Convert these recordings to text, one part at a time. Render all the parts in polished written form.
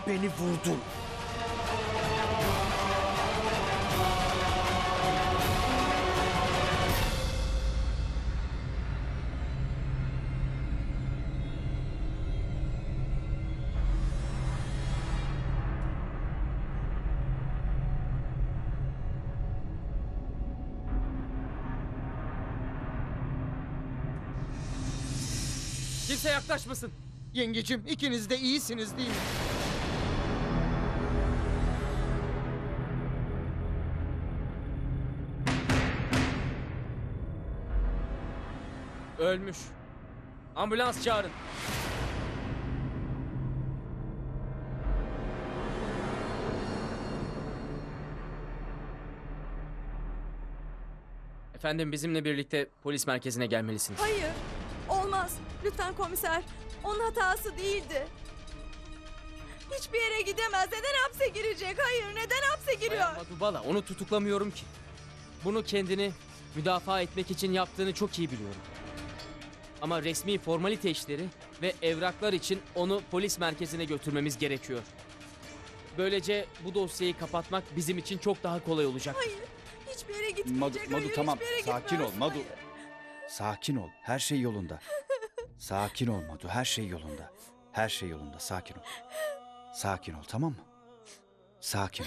beni vurdun. Kimse yaklaşmasın. Yengecim, ikiniz de iyisiniz değil mi? Ölmüş. Ambulans çağırın. Efendim, bizimle birlikte polis merkezine gelmelisiniz. Hayır, olmaz. Lütfen komiser. Onun hatası değildi. Hiçbir yere gidemez. Neden hapse girecek? Hayır, neden hapse giriyor? Bayan Madubala, onu tutuklamıyorum ki. Bunu kendini müdafaa etmek için yaptığını çok iyi biliyorum. Ama resmi formalite işleri ve evraklar için onu polis merkezine götürmemiz gerekiyor. Böylece bu dosyayı kapatmak bizim için çok daha kolay olacak. Hayır, hiçbir yere gitmeyecek. Madu, Hayır, tamam, hiçbir yere sakin gitmez. ol Madu. Hayır. Sakin ol, her şey yolunda. Sakin ol Madu, her şey yolunda. Her şey yolunda, sakin ol. Sakin ol, tamam mı? Sakin ol.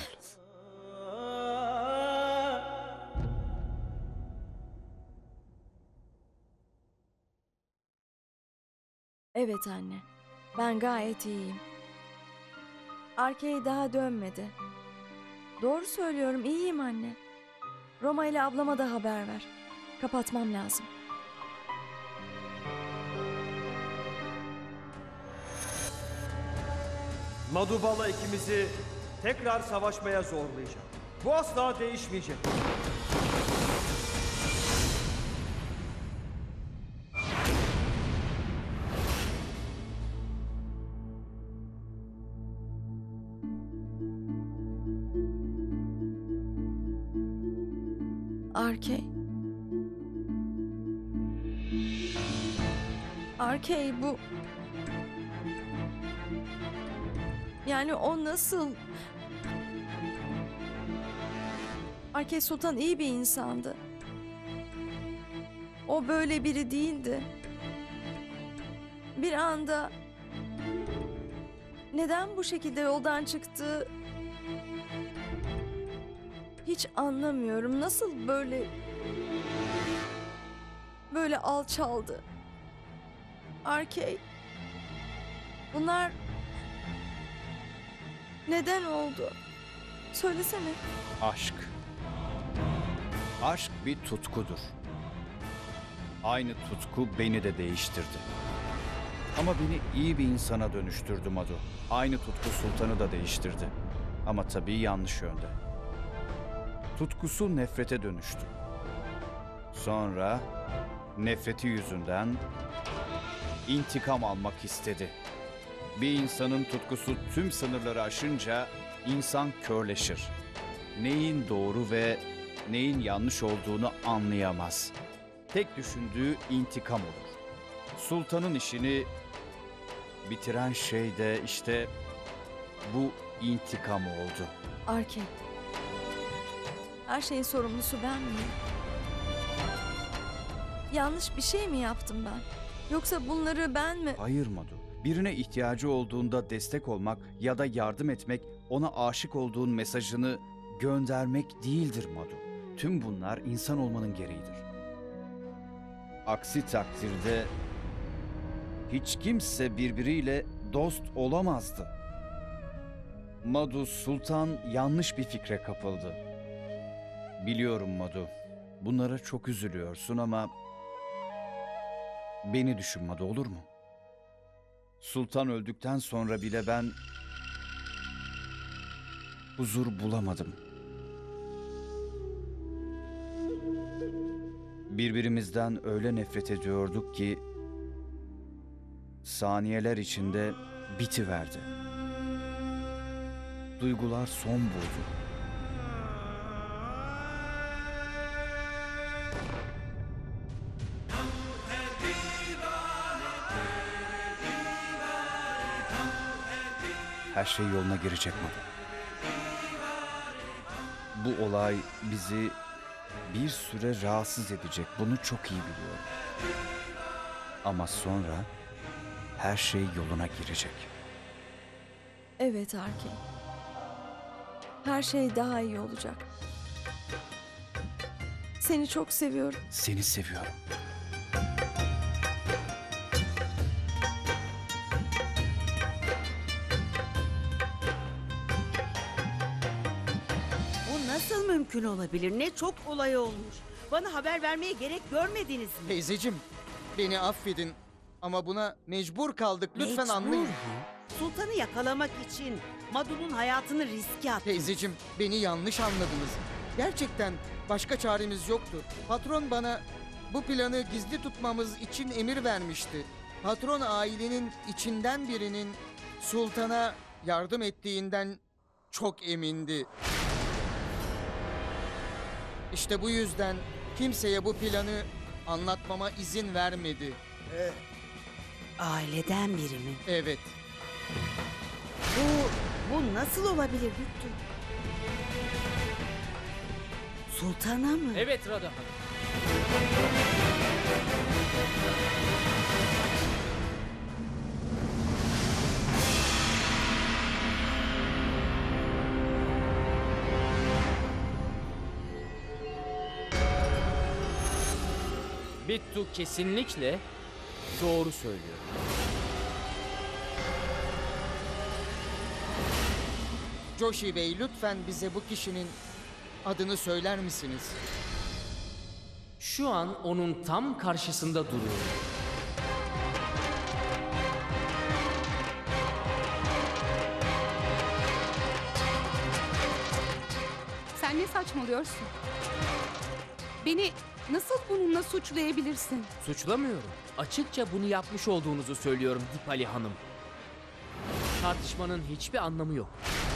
Evet anne, ben gayet iyiyim. Arkey daha dönmedi. Doğru söylüyorum, iyiyim anne. Roma ile ablama da haber ver. Kapatmam lazım. Madubala ikimizi tekrar savaşmaya zorlayacak. Bu asla değişmeyecek. Arkey. Arkey bu... Yani o nasıl... Arkey Sultan iyi bir insandı. O böyle biri değildi. Bir anda... Neden bu şekilde yoldan çıktı... Hiç anlamıyorum. Nasıl böyle alçaldı? Arkey. Bunlar neden oldu? Söylesene. Aşk. Aşk bir tutkudur. Aynı tutku beni de değiştirdi. Ama beni iyi bir insana dönüştürdü Madu. Aynı tutku Sultan'ı da değiştirdi. Ama tabii yanlış yönde. Tutkusu nefrete dönüştü. Sonra nefreti yüzünden intikam almak istedi. Bir insanın tutkusu tüm sınırları aşınca insan körleşir. Neyin doğru ve neyin yanlış olduğunu anlayamaz. Tek düşündüğü intikam olur. Sultanın işini bitiren şey de işte bu intikam oldu. Arkey. Her şeyin sorumlusu ben miyim? Yanlış bir şey mi yaptım ben? Yoksa bunları ben mi... Hayır Madu. Birine ihtiyacı olduğunda destek olmak ya da yardım etmek, ona aşık olduğun mesajını göndermek değildir Madu. Tüm bunlar insan olmanın gereğidir. Aksi takdirde hiç kimse birbiriyle dost olamazdı. Madu, Sultan yanlış bir fikre kapıldı. Biliyorum Madu. Bunlara çok üzülüyorsun ama beni düşün Madu, olur mu? Sultan öldükten sonra bile ben huzur bulamadım. Birbirimizden öyle nefret ediyorduk ki saniyeler içinde bitiverdi. Duygular son buldu. her şey yoluna girecek mi? Bu olay bizi bir süre rahatsız edecek. Bunu çok iyi biliyorum. Ama sonra her şey yoluna girecek. Evet Arki. Her şey daha iyi olacak. Seni çok seviyorum. Seni seviyorum. Bu nasıl mümkün olabilir? Ne çok olay olmuş. Bana haber vermeye gerek görmediniz mi? Teyzeciğim, beni affedin ama buna mecbur kaldık. Lütfen Mecbur. anlayın. Sultanı yakalamak için Madu'nun hayatını riske attı. Teyzeciğim, beni yanlış anladınız. Gerçekten başka çaremiz yoktu. Patron bana bu planı gizli tutmamız için emir vermişti. Patron ailenin içinden birinin sultana yardım ettiğinden çok emindi. İşte bu yüzden kimseye bu planı anlatmama izin vermedi. Aileden biri mi? Evet. Bu nasıl olabilir Lütfü? Sultana mı? Evet Radha Hanım. Bittu kesinlikle doğru söylüyor. Joshi Bey, lütfen bize bu kişinin adını söyler misiniz? Şu an onun tam karşısında duruyor. Sen ne saçmalıyorsun? Beni nasıl bununla suçlayabilirsin? Suçlamıyorum. Açıkça bunu yapmış olduğunuzu söylüyorum Dipali Hanım. Tartışmanın hiçbir anlamı yok.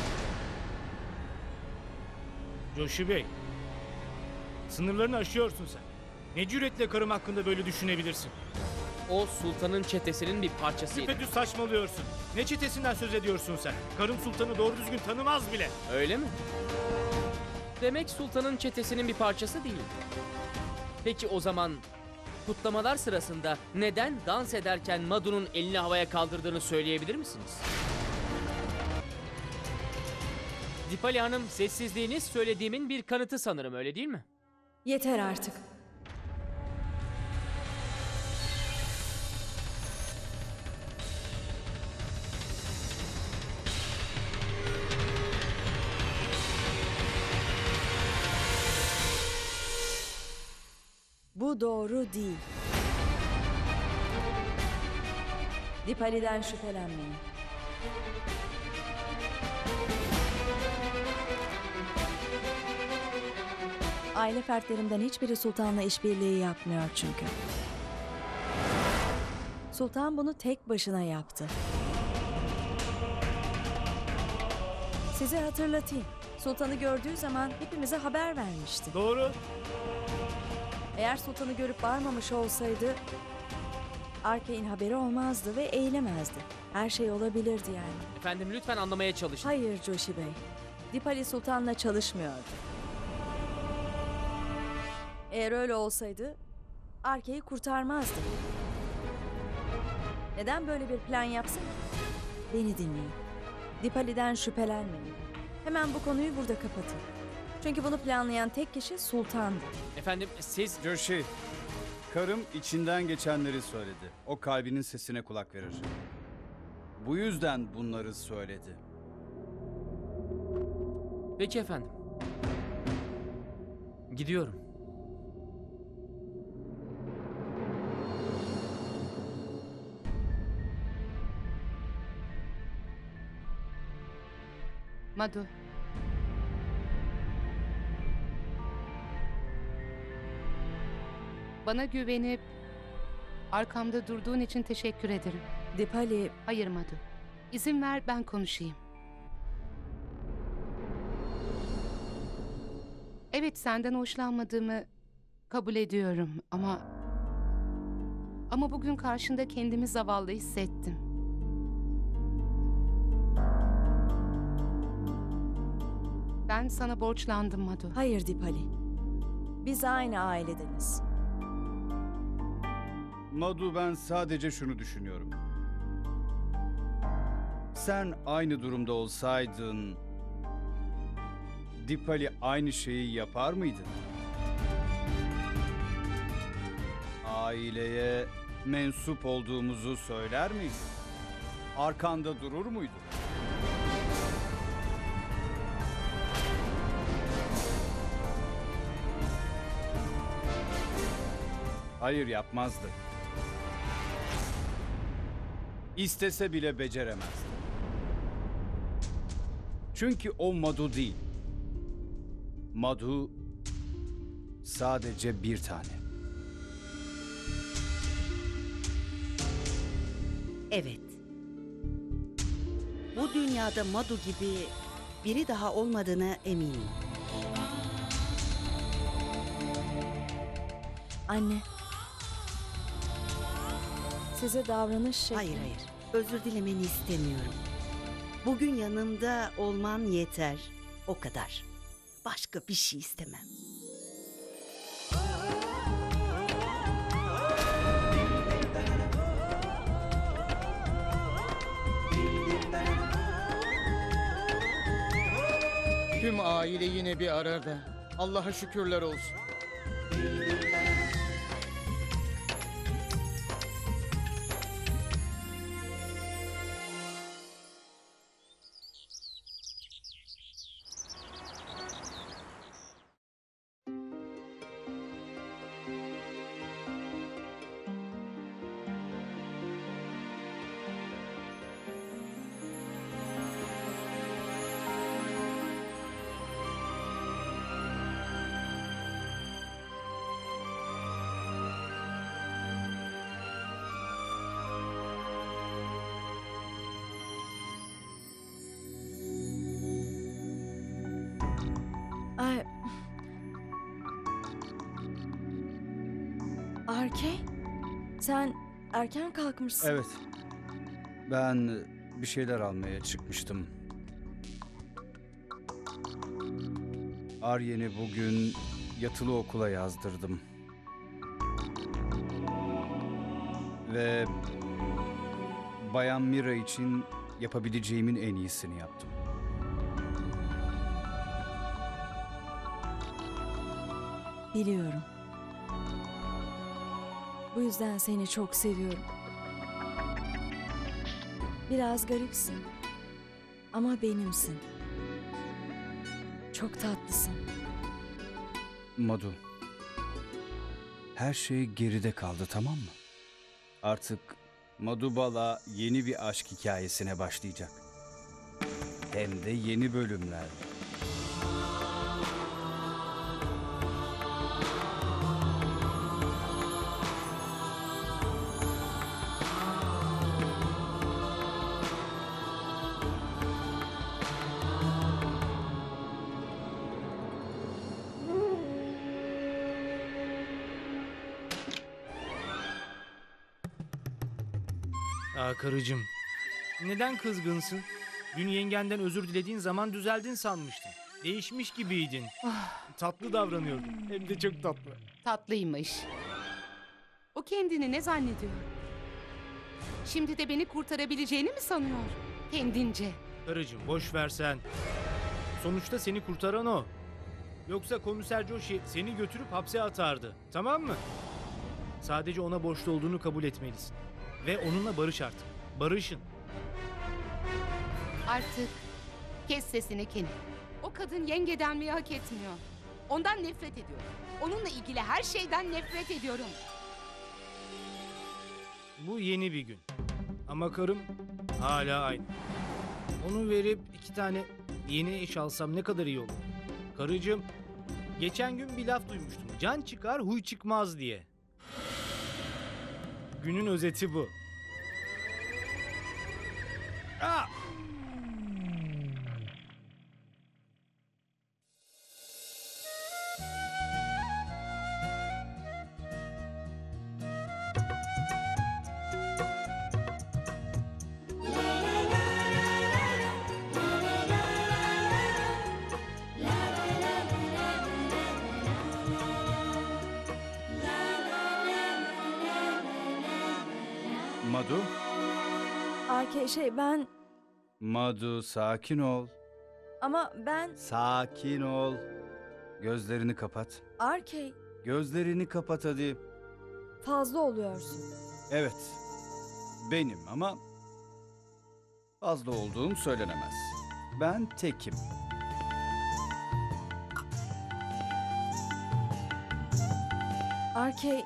Joshi Bey, sınırlarını aşıyorsun sen. Ne cüretle karım hakkında böyle düşünebilirsin? O sultanın çetesinin bir parçasıydı. Düpedüz saçmalıyorsun. Ne çetesinden söz ediyorsun sen? Karım sultanı doğru düzgün tanımaz bile. Öyle mi? Demek sultanın çetesinin bir parçası değil. Peki o zaman kutlamalar sırasında neden dans ederken Madu'nun elini havaya kaldırdığını söyleyebilir misiniz? Dipali Hanım, sessizliğiniz söylediğimin bir kanıtı sanırım, öyle değil mi? Yeter artık. Bu doğru değil. Dipali'den şüphelenmeyin. Aile fertlerimden hiçbiri sultanla işbirliği yapmıyor çünkü. Sultan bunu tek başına yaptı. Size hatırlatayım. Sultanı gördüğü zaman hepimize haber vermişti. Doğru. Eğer sultanı görüp bağırmamış olsaydı Arkay'ın haberi olmazdı ve eğilemezdi. Her şey olabilirdi yani. Efendim lütfen anlamaya çalışın. Hayır Joshi Bey. Dipali sultanla çalışmıyordu. Eğer öyle olsaydı Arkay'ı kurtarmazdı. Neden böyle bir plan yapsın? Beni dinleyin. Dipali'den şüphelenmeyin. Hemen bu konuyu burada kapatın. Çünkü bunu planlayan tek kişi sultandı. Efendim siz... Joshi, karım içinden geçenleri söyledi. O kalbinin sesine kulak verir. Bu yüzden bunları söyledi. Peki efendim. Gidiyorum. Madu. Bana güvenip arkamda durduğun için teşekkür ederim. Dipali, Hayır Madu. İzin ver ben konuşayım. Evet senden hoşlanmadığımı kabul ediyorum ama bugün karşında kendimi zavallı hissettim. Ben sana borçlandım Madu. Hayır Dipali. Biz aynı ailedeniz. Madu, ben sadece şunu düşünüyorum. Sen aynı durumda olsaydın Dipali aynı şeyi yapar mıydı? Aileye mensup olduğumuzu söyler miydi? Arkanda durur muydu? Hayır, yapmazdı. İstese bile beceremezdi. Çünkü o Madu değil. Madu sadece bir tane. Evet. Bu dünyada Madu gibi biri daha olmadığına eminim. Anne. Size davranış şekli... Hayır hayır. Özür dilemeni istemiyorum. Bugün yanımda olman yeter. O kadar. Başka bir şey istemem. Tüm aile yine bir arada. Allah'a şükürler olsun. Ay... Arke? Sen erken kalkmışsın. Evet. Ben bir şeyler almaya çıkmıştım. Aryen'i bugün yatılı okula yazdırdım. Ve Bayan Mira için yapabileceğimin en iyisini yaptım. Biliyorum. Bu yüzden seni çok seviyorum. Biraz garipsin. Ama benimsin. Çok tatlısın. Madu, her şey geride kaldı, tamam mı? Artık Madubala yeni bir aşk hikayesine başlayacak. Hem de yeni bölümler. Karıcığım. Neden kızgınsın? Dün yengenden özür dilediğin zaman düzeldin sanmıştım. Değişmiş gibiydin. Tatlı davranıyordun. Hem de çok tatlı. Tatlıymış. O kendini ne zannediyor? Şimdi de beni kurtarabileceğini mi sanıyor? Kendince. Karıcığım boş versen. Sonuçta seni kurtaran o. Yoksa komiser Joshi seni götürüp hapse atardı. Tamam mı? Sadece ona borçlu olduğunu kabul etmelisin. Ve onunla barış artık. Barışın. Artık kes sesini Kenny. O kadın yenge denmeyi hak etmiyor. Ondan nefret ediyorum. Onunla ilgili her şeyden nefret ediyorum. Bu yeni bir gün. Ama karım hala aynı. Onu verip 2 tane yeni eş alsam ne kadar iyi olur. Karıcığım, geçen gün bir laf duymuştum. Can çıkar, huy çıkmaz diye. Günün özeti bu. Aa! Madu? Arke ben Madu sakin ol. ama ben Sakin ol. Gözlerini kapat. Arke Gözlerini kapat hadi. fazla oluyorsun. Evet. Benim ama fazla olduğum söylenemez. Ben tekim. Arke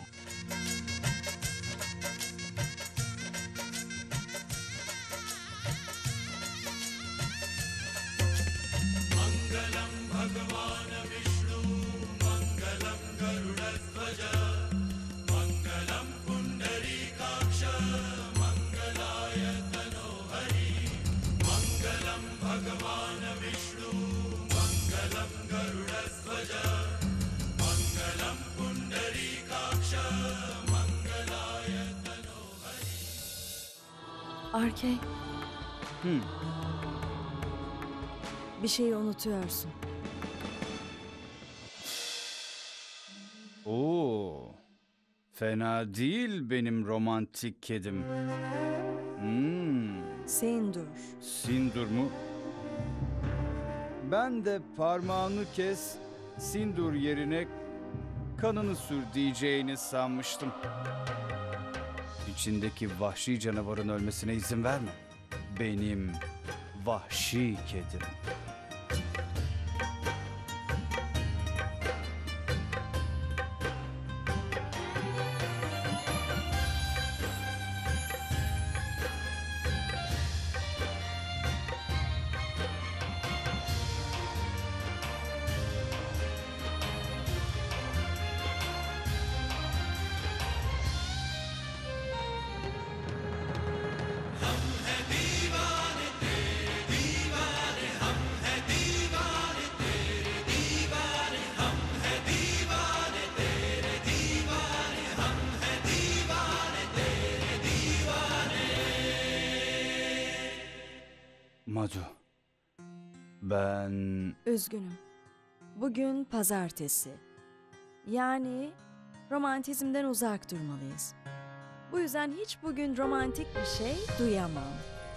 Arke Hı. bir şeyi unutuyorsun. Oo. Fena değil benim romantik kedim. Sindur. Sindur mu? Ben de parmağını kes, sindur yerine kanını sür diyeceğini sanmıştım. İçindeki vahşi canavarın ölmesine izin verme. Benim vahşi kedim. Madu, ben... Üzgünüm. Bugün pazartesi. Yani romantizmden uzak durmalıyız. Bu yüzden hiç bugün romantik bir şey duyamam.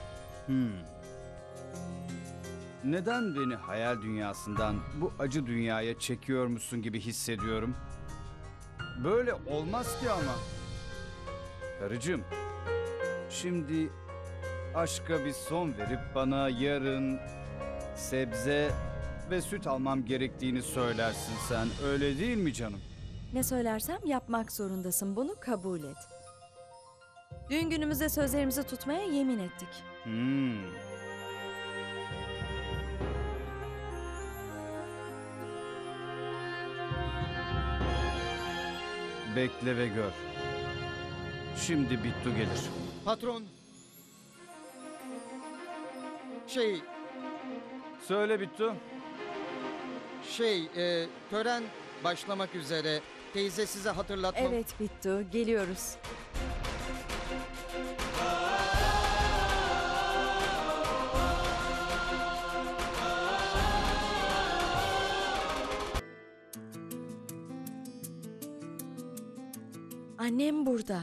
Neden beni hayal dünyasından bu acı dünyaya çekiyormuşsun gibi hissediyorum? Böyle olmaz ki ama. Karıcığım, şimdi aşka bir son verip bana yarın sebze ve süt almam gerektiğini söylersin sen. Öyle değil mi canım? Ne söylersem yapmak zorundasın. Bunu kabul et. Düğün günümüzde sözlerimizi tutmaya yemin ettik. Bekle ve gör. Şimdi Bittu gelir. Patron. Söyle Bittu. Tören başlamak üzere. Teyze size hatırlatmam. Evet Bittu, geliyoruz. Annem burada.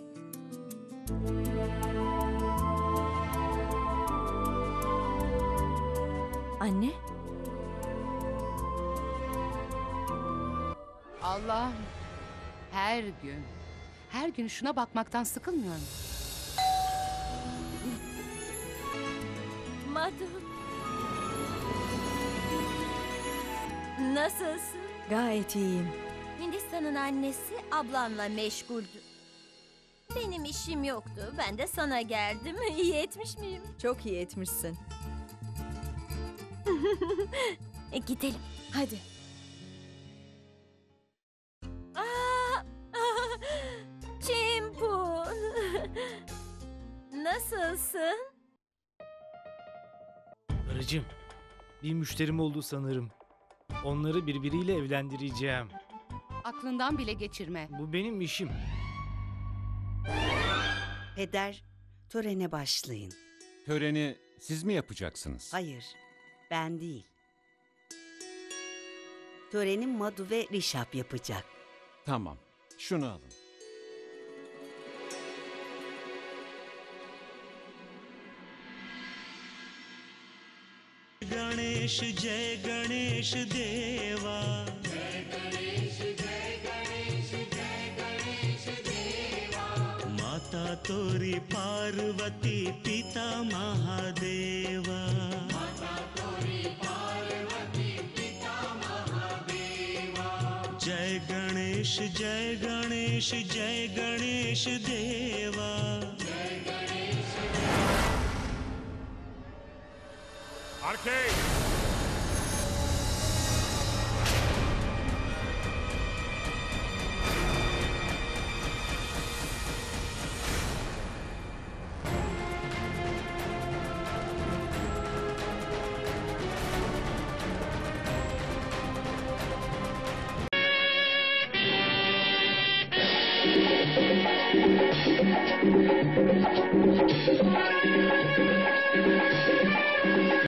Anne? Allah'ım. Her gün şuna bakmaktan sıkılmıyorum. Madu. Nasılsın? Gayet iyiyim. Hindistan'ın annesi ablanla meşguldü. Benim işim yoktu. Ben de sana geldim. İyi etmiş miyim? Çok iyi etmişsin. Gidelim. Hadi. Çimpun. Nasılsın? Karıcığım, bir müşterim oldu sanırım. Onları birbiriyle evlendireceğim. Aklından bile geçirme. Bu benim işim. Peder, törene başlayın. Töreni siz mi yapacaksınız? Hayır, ben değil. Töreni Madu ve Rişap yapacak. Tamam. Şunu alın. Ganesh देवा माता तोरी पार्वती पिता महादेवा जय गणेश जय गणेश देवा